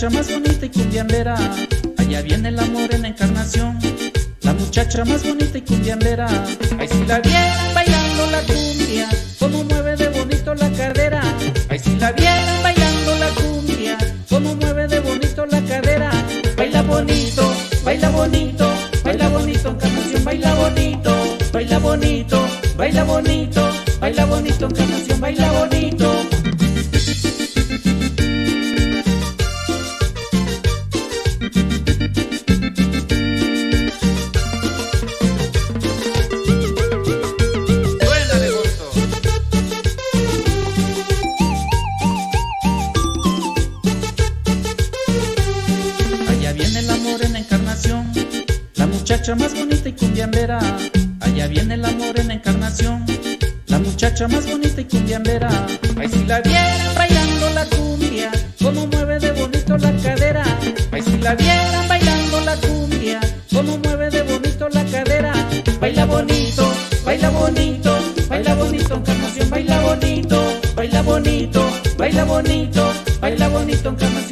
muchacha más bonita y cumbiambera, allá viene la morena Encarnación. La muchacha más bonita y cumbiambera, ay si la vieran bailando la cumbia, como mueve de bonito la cadera. Ay si la vieran bailando la cumbia, como mueve de bonito la cadera. Baila bonito, baila bonito, baila bonito Encarnación, baila bonito, baila bonito, baila bonito, baila bonito Encarnación, baila bonito. La muchacha más bonita y cumbiambera, allá viene la morena Encarnación. La muchacha más bonita y cumbiambera, ay si la vieran bailando la cumbia, como mueve de bonito la cadera. Ay si la vieran bailando la cumbia, como mueve de bonito la cadera. Baila bonito, baila bonito, baila bonito Encarnación, baila bonito, baila bonito, baila bonito, baila bonito Encarnación.